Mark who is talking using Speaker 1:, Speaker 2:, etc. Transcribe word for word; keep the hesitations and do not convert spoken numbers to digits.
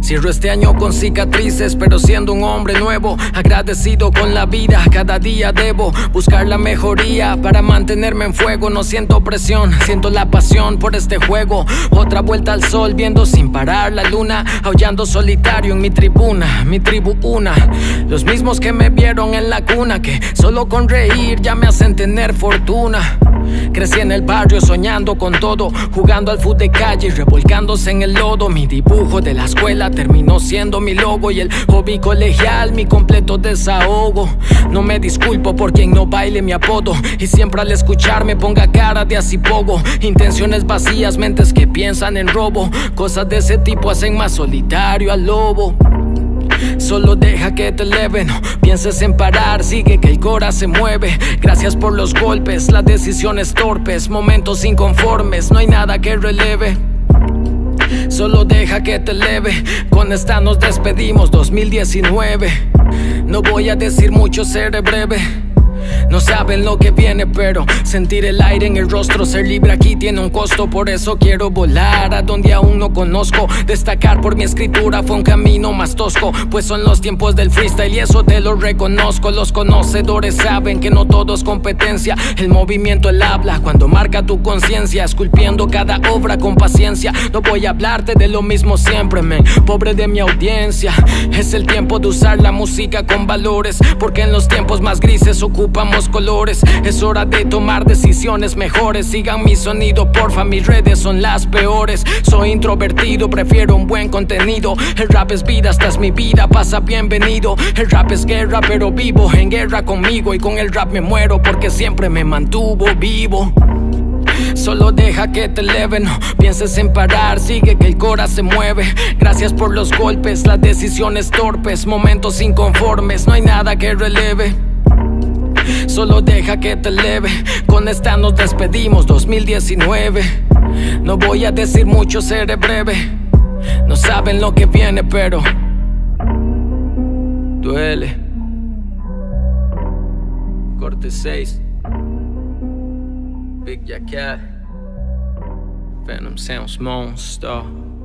Speaker 1: Cierro este año con cicatrices, pero siendo un hombre nuevo, agradecido con la vida, cada día debo buscar la mejoría para mantenerme en fuego. No siento presión, siento la pasión por este juego. Otra vuelta al sol, viendo sin parar la luna, aullando solitario en mi tribuna, mi tribu una. Los mismos que me vieron en la cuna, que solo con reír ya me hacen tener fortuna. Crecí en el barrio soñando con todo, jugando al fútbol de calle y revolcándose en el lodo. Mi dibujo de la escuela terminó siendo mi logo y el hobby colegial mi completo desahogo. No me disculpo por quien no baile mi apodo y siempre al escucharme ponga cara de asipogo. Intenciones vacías, mentes que piensan en robo, cosas de ese tipo hacen más solitario al lobo. Solo deja que te eleve, no pienses en parar, sigue que el cora se mueve. Gracias por los golpes, las decisiones torpes, momentos inconformes, no hay nada que releve. Solo deja que te eleve, con esta nos despedimos dos mil diecinueve. No voy a decir mucho, seré breve. No saben lo que viene, pero sentir el aire en el rostro, ser libre aquí tiene un costo. Por eso quiero volar a donde aún no conozco. Destacar por mi escritura fue un camino más tosco, pues son los tiempos del freestyle y eso te lo reconozco. Los conocedores saben que no todo es competencia. El movimiento, el habla, cuando marca tu conciencia, esculpiendo cada obra con paciencia. No voy a hablarte de lo mismo siempre, men, pobre de mi audiencia. Es el tiempo de usar la música con valores, porque en los tiempos más grises ocupamos colores. Es hora de tomar decisiones mejores. Sigan mi sonido, porfa, mis redes son las peores. Soy introvertido, prefiero un buen contenido. El rap es vida, esta es mi vida, pasa bienvenido. El rap es guerra, pero vivo en guerra conmigo. Y con el rap me muero porque siempre me mantuvo vivo. Solo deja que te eleve, no pienses en parar, sigue que el cora se mueve. Gracias por los golpes, las decisiones torpes, momentos inconformes, no hay nada que releve. Solo deja que te eleve, con esta nos despedimos dos mil diecinueve. No voy a decir mucho, seré breve. No saben lo que viene, pero duele. Corte seis, Big Jacket, Venom Sounds Monster.